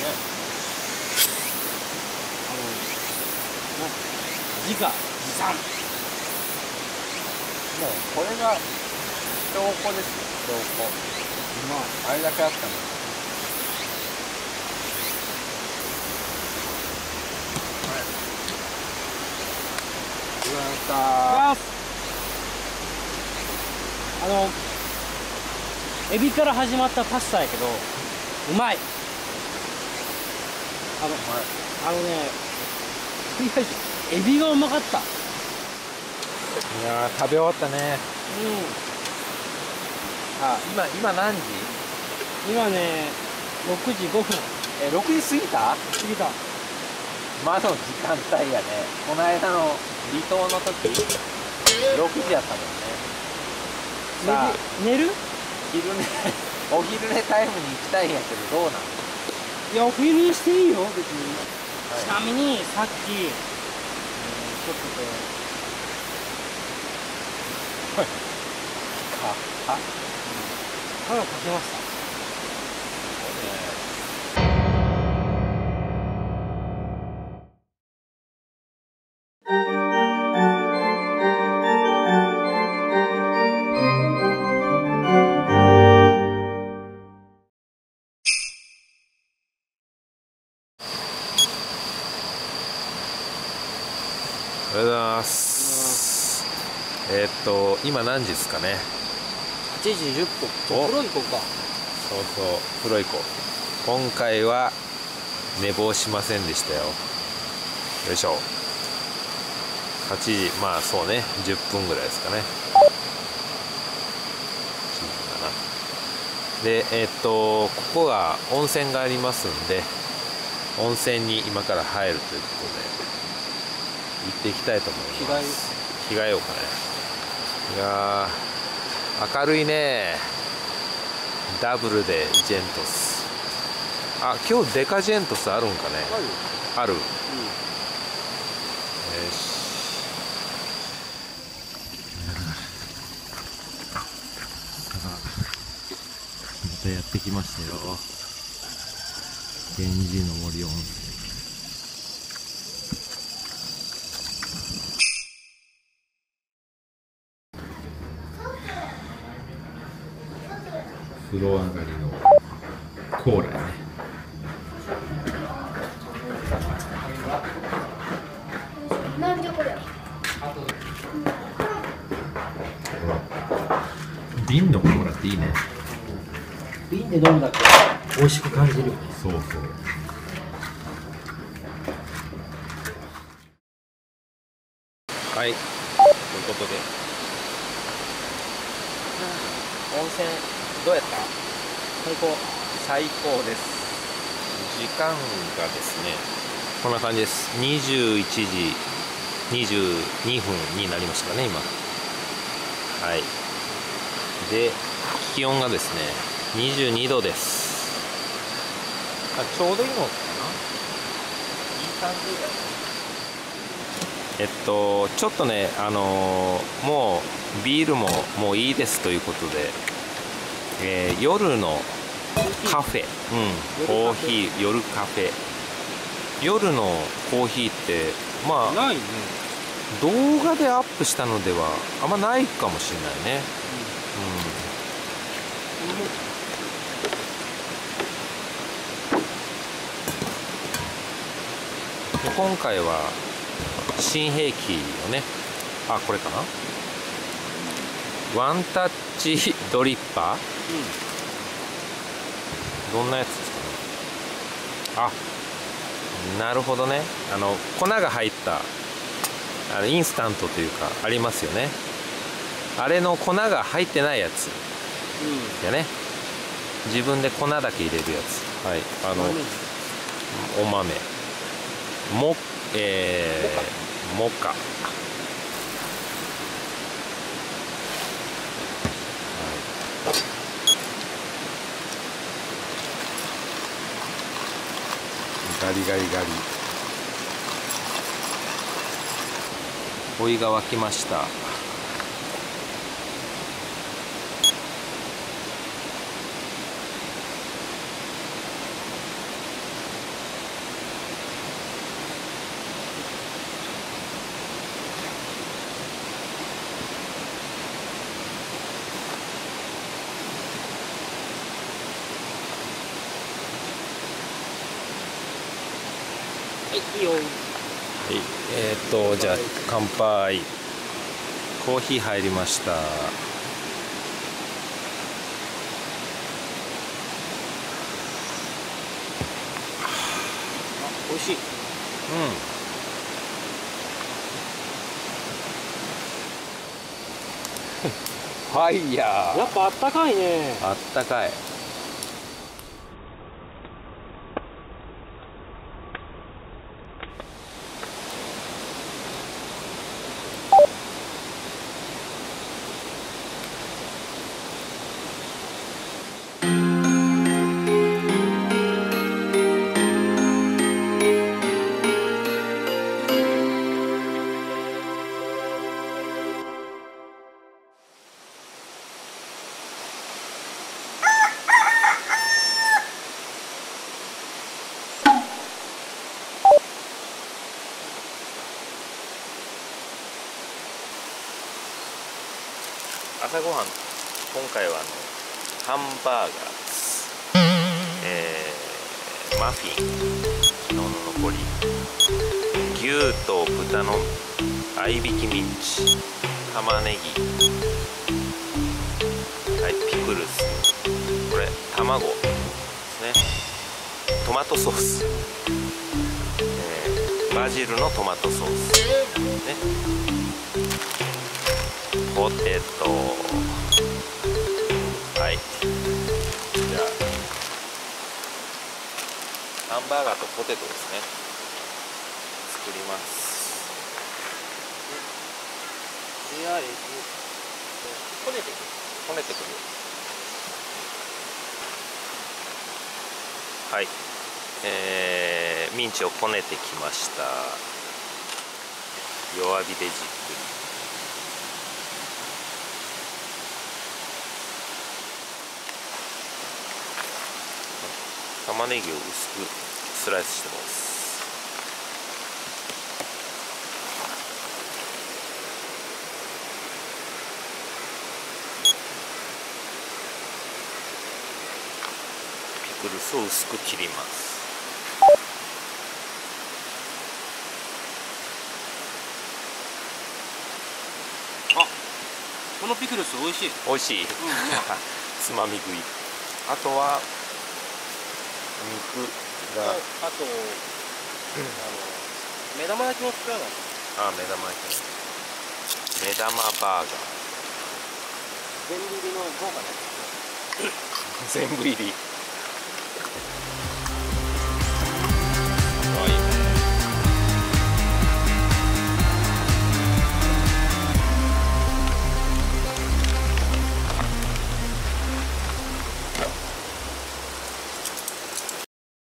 自家自産。 もうこれが証拠ですよ、証拠。あれだけあったの。うわーさエビから始まったパスタやけどうまい。とりあえずエビがうまかった。 いやー、食べ終わったね。今何時？ 今ね6時5分。 6時過ぎた？ 過ぎた。 まだの時間帯やね。この間の離島の時6時やったもんね。さあ寝る？ お昼寝タイムに行きたいんやけど、どうなの？ いや、お昼にしていいよ別に。ちなみにさっきちょっと歯がかけました。 おはようございます。今何時ですかね。 8時10分。風呂行こうか。 そうそう、風呂行こう。今回は寝坊しませんでしたよ。よいしょ。8時、まあそうね、10分ぐらいですかね。で、ここが温泉がありますんで、温泉に今から入るということで行っていきたいと思います。着替えようかね。いやー、明るいね。ダブルでジェントス。あ、今日デカジェントスあるんかね。ある。よし。またやってきましたよ。源氏の森温泉。風呂上がりのコーラやね。 なんでこれ？ 瓶のコーラっていいね。 瓶で飲むだけ美味しく感じるよね。 そうそう。はい、ということで温泉どうやった？最高です。時間がですね、こんな感じです。21時22分になりましたかね、今。はい。で、気温がですね、22度です。ちょうどいいのかな？いい感じだね。ちょっとね、もうビールももういいですということで、夜のカフェ、コーヒー、夜カフェ。夜のコーヒーって、まあ、 ないね。 動画でアップしたのではあんまないかもしれないね。今回は新兵器をね、あ、これかな、ワンタッチドリッパー、どんなやつですかね。あ、なるほどね。粉が入ったインスタントというかありますよね。あれの粉が入ってないやつやね。自分で粉だけ入れるやつ。はい、お豆モカ、ガリガリガリ。お湯が沸きました。 いいよ。 はい、じゃあ乾杯。コーヒー入りました。 美味しい。 うん。ファイヤー。 やっぱあったかいね。 あったかい。朝ごはん、今回はハンバーガーです。マフィン、昨日の残り、牛と豚の合いびきミンチ、玉ねぎ、はい、ピクルス、これ卵ですね、トマトソース、バジルのトマトソースね、ポテト、はい、じゃあハンバーガーとポテトですね、作ります。 とりあえずこねていく。 こねてくる。はい、ミンチをこねてきました。弱火でじっくり。玉ねぎを薄くスライスしてます。ピクルスを薄く切ります。 あ、このピクルス美味しい。 美味しい、つまみ食い。あとは肉が、 あと目玉焼きも作らない。 目玉焼き、目玉バーガー全部入りの豪華なやつ。 全部入り。